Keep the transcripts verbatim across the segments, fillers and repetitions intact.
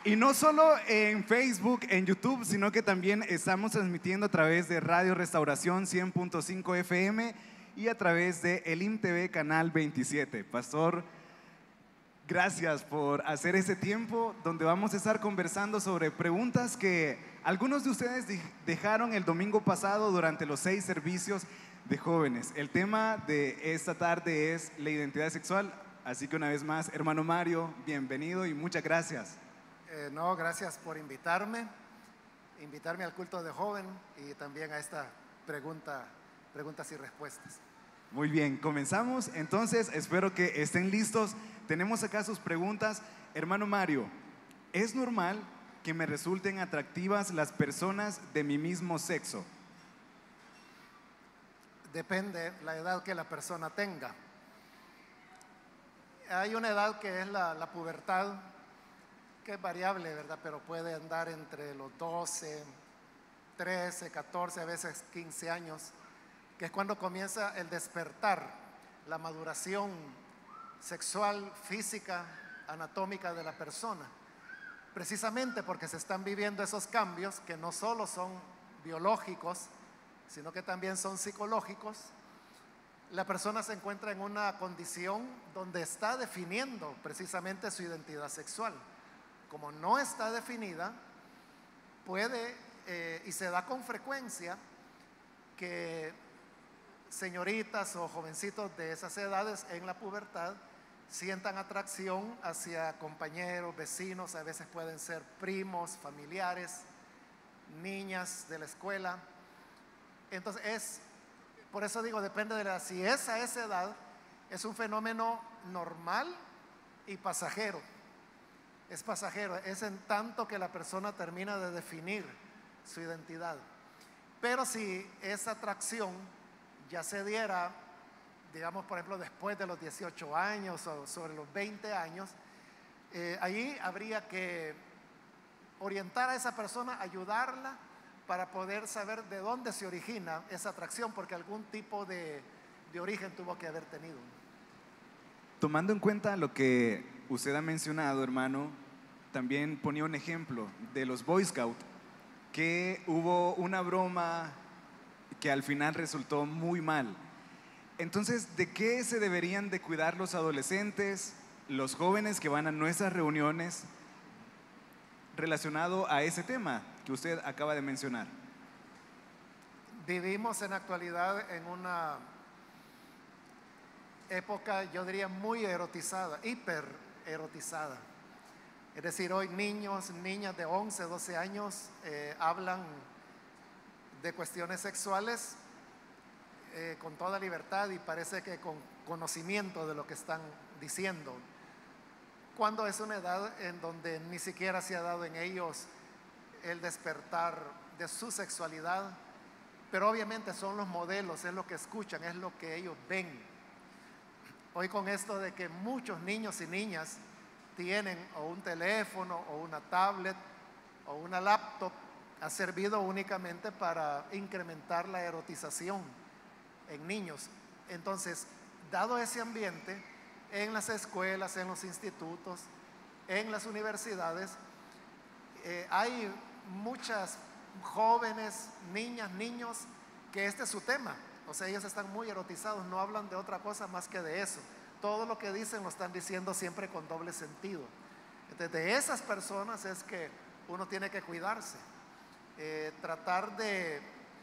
Y no solo en Facebook, en YouTube, sino que también estamos transmitiendo a través de Radio Restauración cien punto cinco F M y a través de el I M T V Canal veintisiete. Pastor, gracias por hacer ese tiempo donde vamos a estar conversando sobre preguntas que algunos de ustedes dejaron el domingo pasado durante los seis servicios de jóvenes. El tema de esta tarde es la identidad sexual, así que una vez más, hermano Mario, bienvenido y muchas gracias. Eh, no, gracias por invitarme, invitarme al culto de joven y también a esta pregunta, preguntas y respuestas. Muy bien, comenzamos. Entonces, espero que estén listos. Tenemos acá sus preguntas. Hermano Mario, ¿es normal que me resulten atractivas las personas de mi mismo sexo? Depende la edad que la persona tenga. Hay una edad que es la, la pubertad, que es variable, ¿verdad? Pero puede andar entre los doce, trece, catorce, a veces quince años, que es cuando comienza el despertar, la maduración sexual, física, anatómica de la persona. Precisamente porque se están viviendo esos cambios que no solo son biológicos, sino que también son psicológicos. La persona se encuentra en una condición donde está definiendo precisamente su identidad sexual. Como no está definida, puede eh, y se da con frecuencia que señoritas o jovencitos de esas edades en la pubertad sientan atracción hacia compañeros, vecinos, a veces pueden ser primos, familiares, niñas de la escuela. Entonces es, por eso digo, depende de la, si es a esa edad, es un fenómeno normal y pasajero. Es pasajero, es en tanto que la persona termina de definir su identidad. Pero si esa atracción ya se diera, digamos, por ejemplo, después de los dieciocho años o sobre los veinte años, eh, ahí habría que orientar a esa persona, ayudarla para poder saber de dónde se origina esa atracción, porque algún tipo de, de origen tuvo que haber tenido. Tomando en cuenta lo que usted ha mencionado, hermano, también ponía un ejemplo de los Boy Scouts, que hubo una broma que al final resultó muy mal. Entonces, ¿de qué se deberían de cuidar los adolescentes, los jóvenes que van a nuestras reuniones relacionado a ese tema que usted acaba de mencionar? Vivimos en la actualidad en una época, yo diría, muy erotizada, hiper erotizada. Es decir, hoy niños, niñas de once, doce años eh, hablan de cuestiones sexuales eh, con toda libertad y parece que con conocimiento de lo que están diciendo, cuando es una edad en donde ni siquiera se ha dado en ellos el despertar de su sexualidad, pero obviamente son los modelos, es lo que escuchan, es lo que ellos ven. Hoy con esto de que muchos niños y niñas tienen o un teléfono o una tablet o una laptop, ha servido únicamente para incrementar la erotización en niños. Entonces, dado ese ambiente, en las escuelas, en los institutos, en las universidades, eh, hay muchas jóvenes, niñas, niños, que este es su tema. O sea, ellos están muy erotizados, no hablan de otra cosa más que de eso. Todo lo que dicen lo están diciendo siempre con doble sentido. Entonces, de esas personas es que uno tiene que cuidarse, eh, tratar de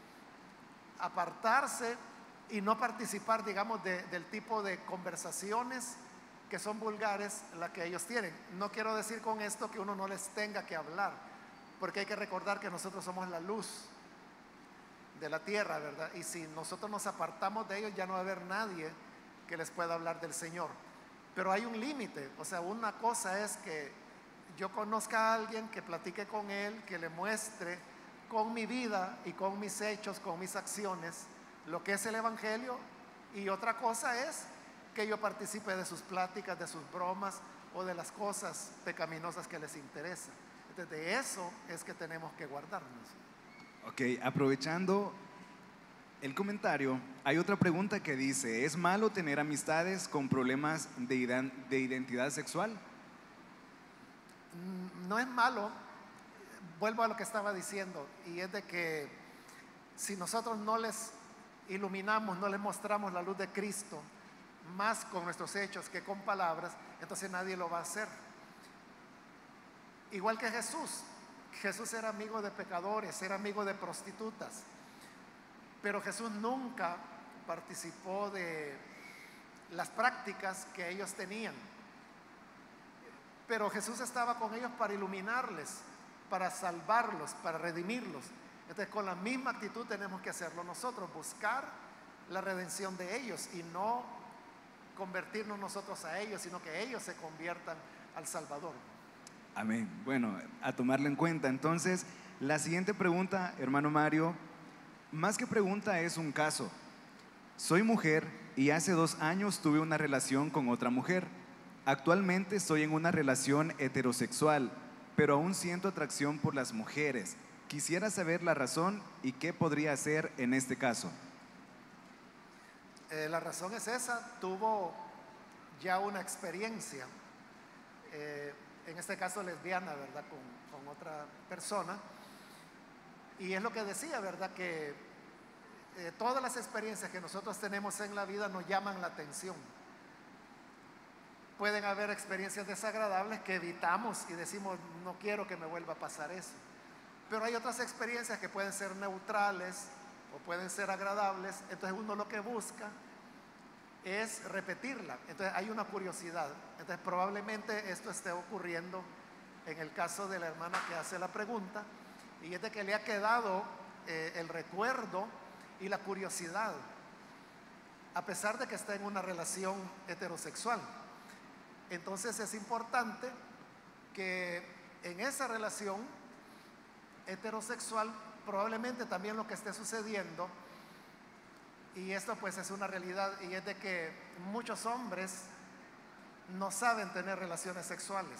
apartarse y no participar, digamos, de, del tipo de conversaciones que son vulgares, las que ellos tienen. No quiero decir con esto que uno no les tenga que hablar, porque hay que recordar que nosotros somos la luz de la tierra, ¿verdad? Y si nosotros nos apartamos de ellos, ya no va a haber nadie que les pueda hablar del Señor. Pero hay un límite. O sea, una cosa es que yo conozca a alguien, que platique con él, que le muestre con mi vida y con mis hechos, con mis acciones, lo que es el Evangelio. Y otra cosa es que yo participe de sus pláticas, de sus bromas o de las cosas pecaminosas que les interesan. Entonces, de eso es que tenemos que guardarnos. Ok, aprovechando el comentario, hay otra pregunta que dice: ¿es malo tener amistades con problemas de, de identidad sexual? mm, no es malo. Vuelvo a lo que estaba diciendo, y es de que si nosotros no les iluminamos, no les mostramos la luz de Cristo, más con nuestros hechos que con palabras, entonces nadie lo va a hacer. Igual que Jesús. Jesús era amigo de pecadores, era amigo de prostitutas, pero Jesús nunca participó de las prácticas que ellos tenían. Pero Jesús estaba con ellos para iluminarles, para salvarlos, para redimirlos. Entonces, con la misma actitud tenemos que hacerlo nosotros, buscar la redención de ellos y no convertirnos nosotros a ellos, sino que ellos se conviertan al Salvador. Amén. Bueno, a tomarlo en cuenta. Entonces, la siguiente pregunta, hermano Mario, más que pregunta es un caso. Soy mujer y hace dos años tuve una relación con otra mujer. Actualmente estoy en una relación heterosexual, pero aún siento atracción por las mujeres. Quisiera saber la razón y qué podría hacer en este caso. Eh, la razón es esa, tuvo ya una experiencia, eh, en este caso lesbiana, ¿verdad? Con, con otra persona. Y es lo que decía, ¿verdad? Que eh, todas las experiencias que nosotros tenemos en la vida nos llaman la atención. Pueden haber experiencias desagradables que evitamos y decimos, no quiero que me vuelva a pasar eso. Pero hay otras experiencias que pueden ser neutrales o pueden ser agradables, entonces uno lo que busca es repetirla. Entonces hay una curiosidad. Entonces probablemente esto esté ocurriendo en el caso de la hermana que hace la pregunta, y es de que le ha quedado eh, el recuerdo y la curiosidad, a pesar de que está en una relación heterosexual. Entonces es importante que en esa relación heterosexual probablemente también lo que esté sucediendo, y esto pues es una realidad, y es de que muchos hombres no saben tener relaciones sexuales.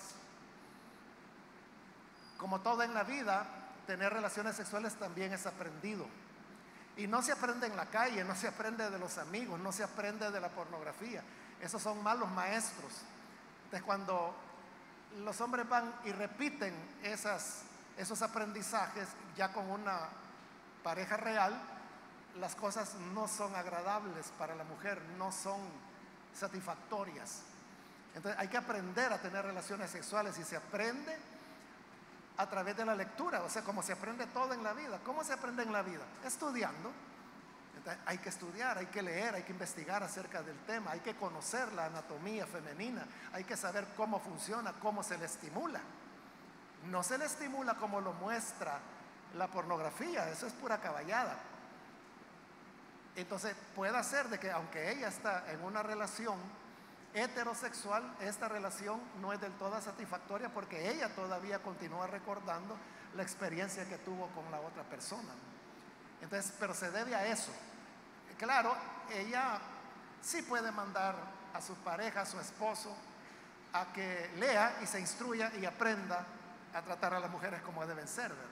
Como todo en la vida, tener relaciones sexuales también es aprendido. Y no se aprende en la calle, no se aprende de los amigos, no se aprende de la pornografía. Esos son malos maestros. Entonces, cuando los hombres van y repiten esas, esos aprendizajes ya con una pareja real, las cosas no son agradables para la mujer, no son satisfactorias. Entonces hay que aprender a tener relaciones sexuales, y se aprende a través de la lectura, o sea, como se aprende todo en la vida. ¿Cómo se aprende en la vida? Estudiando. Entonces, hay que estudiar, hay que leer, hay que investigar acerca del tema, hay que conocer la anatomía femenina, hay que saber cómo funciona, cómo se le estimula. No se le estimula como lo muestra la pornografía, eso es pura caballada. Entonces puede ser de que aunque ella está en una relación heterosexual, esta relación no es del todo satisfactoria porque ella todavía continúa recordando la experiencia que tuvo con la otra persona. Entonces, pero se debe a eso. Claro, ella sí puede mandar a su pareja, a su esposo, a que lea y se instruya y aprenda a tratar a las mujeres como deben ser, ¿verdad?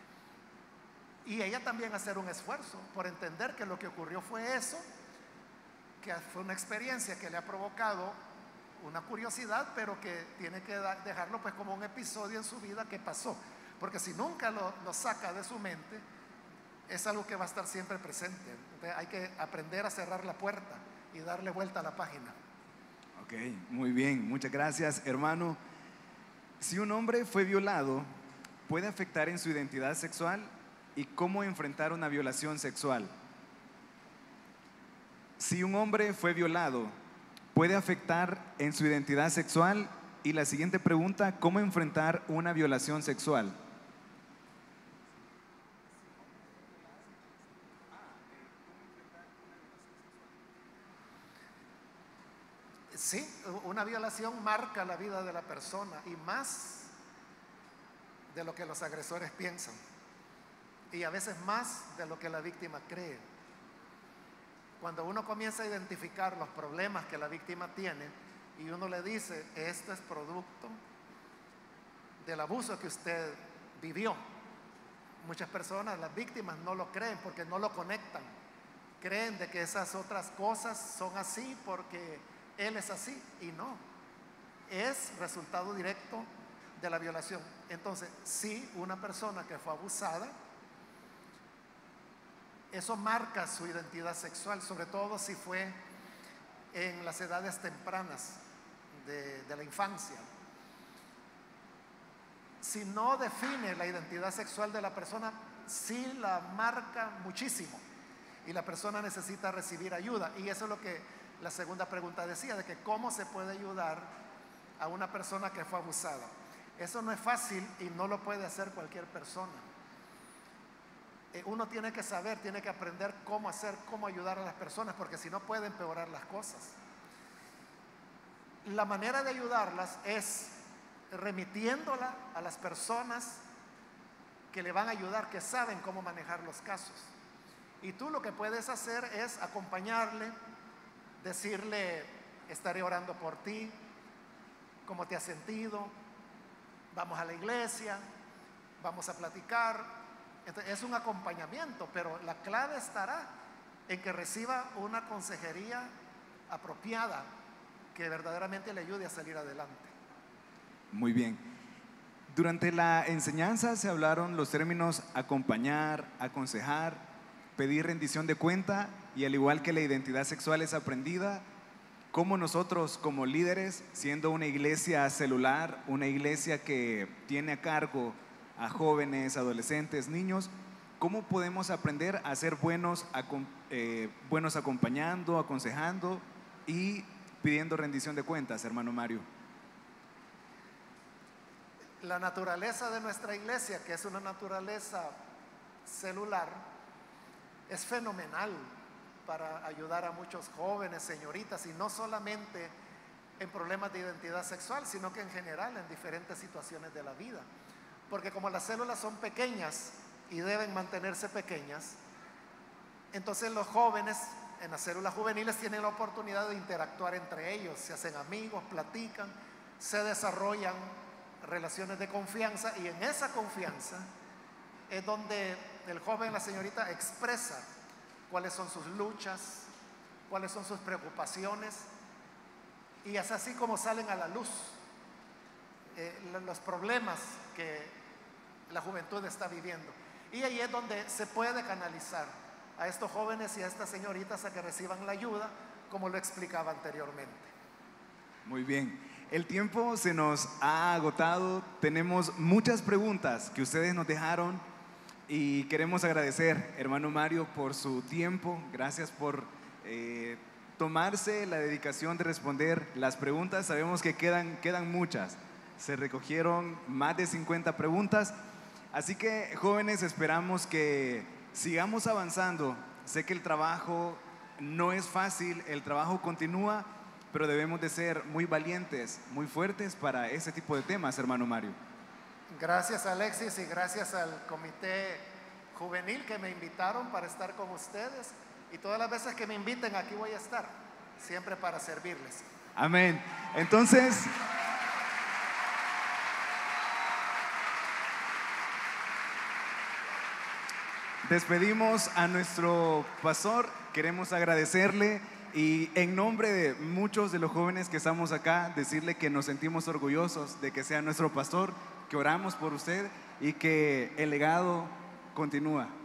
Y ella también hacer un esfuerzo por entender que lo que ocurrió fue eso, que fue una experiencia que le ha provocado una curiosidad, pero que tiene que dejarlo pues como un episodio en su vida que pasó, porque si nunca lo, lo saca de su mente, es algo que va a estar siempre presente. Entonces hay que aprender a cerrar la puerta y darle vuelta a la página. Ok, muy bien, muchas gracias, hermano. Si un hombre fue violado, ¿puede afectar en su identidad sexual? ¿Y cómo enfrentar una violación sexual? Si un hombre fue violado, ¿puede afectar en su identidad sexual? Y la siguiente pregunta, ¿cómo enfrentar una violación sexual? Sí, una violación marca la vida de la persona, y más de lo que los agresores piensan, y a veces más de lo que la víctima cree. Cuando uno comienza a identificar los problemas que la víctima tiene y uno le dice, esto es producto del abuso que usted vivió, muchas personas, las víctimas, no lo creen porque no lo conectan. Creen de que esas otras cosas son así porque él es así, y no. Es resultado directo de la violación. Entonces, si una persona que fue abusada, eso marca su identidad sexual, sobre todo si fue en las edades tempranas de, de la infancia. Si no define la identidad sexual de la persona, sí la marca muchísimo y la persona necesita recibir ayuda. Y eso es lo que la segunda pregunta decía, de que cómo se puede ayudar a una persona que fue abusada. Eso no es fácil y no lo puede hacer cualquier persona. Eh, uno tiene que saber, tiene que aprender cómo hacer, cómo ayudar a las personas, porque si no puede empeorar las cosas. La manera de ayudarlas es remitiéndola a las personas que le van a ayudar, que saben cómo manejar los casos. Y tú lo que puedes hacer es acompañarle, decirle: estaré orando por ti, cómo te has sentido, vamos a la iglesia, vamos a platicar. Entonces, es un acompañamiento, pero la clave estará en que reciba una consejería apropiada que verdaderamente le ayude a salir adelante. Muy bien. Durante la enseñanza se hablaron los términos acompañar, aconsejar, pedir rendición de cuenta, y al igual que la identidad sexual es aprendida, cómo nosotros como líderes, siendo una iglesia celular, una iglesia que tiene a cargo a jóvenes, adolescentes, niños, cómo podemos aprender a ser buenos, eh, buenos acompañando, aconsejando y pidiendo rendición de cuentas, hermano Mario. La naturaleza de nuestra iglesia, que es una naturaleza celular, es fenomenal para ayudar a muchos jóvenes, señoritas, y no solamente en problemas de identidad sexual, sino que en general en diferentes situaciones de la vida. Porque como las células son pequeñas y deben mantenerse pequeñas, entonces los jóvenes en las células juveniles tienen la oportunidad de interactuar entre ellos, se hacen amigos, platican, se desarrollan relaciones de confianza, y en esa confianza es donde el joven, la señorita, expresa cuáles son sus luchas, cuáles son sus preocupaciones, y es así como salen a la luz eh, los problemas que la juventud está viviendo. Y ahí es donde se puede canalizar a estos jóvenes y a estas señoritas a que reciban la ayuda, como lo explicaba anteriormente. Muy bien. El tiempo se nos ha agotado. Tenemos muchas preguntas que ustedes nos dejaron y queremos agradecer, hermano Mario, por su tiempo. Gracias por eh, tomarse la dedicación de responder las preguntas. Sabemos que quedan, quedan muchas. Se recogieron más de cincuenta preguntas. Así que, jóvenes, esperamos que sigamos avanzando. Sé que el trabajo no es fácil, el trabajo continúa, pero debemos de ser muy valientes, muy fuertes para ese tipo de temas, hermano Mario. Gracias, Alexis, y gracias al comité juvenil que me invitaron para estar con ustedes, y todas las veces que me inviten aquí voy a estar, siempre para servirles. Amén. Entonces, despedimos a nuestro pastor. Queremos agradecerle y en nombre de muchos de los jóvenes que estamos acá, decirle que nos sentimos orgullosos de que sea nuestro pastor, que oramos por usted y que el legado continúa.